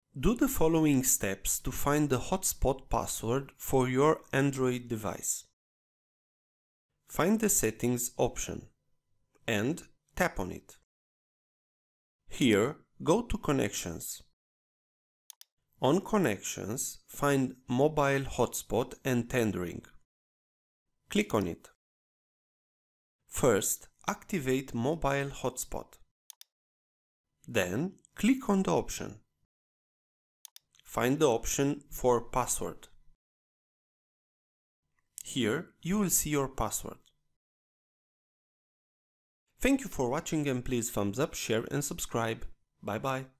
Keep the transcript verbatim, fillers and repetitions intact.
Do the following steps to find the hotspot password for your Android device. Find the Settings option and tap on it. Here, go to Connections. On Connections, find Mobile Hotspot and Tendering. Click on it. First, activate Mobile Hotspot. Then, click on the option. Find the option for Password. Here, you will see your password. Thank you for watching and please thumbs up, share and subscribe. Bye bye.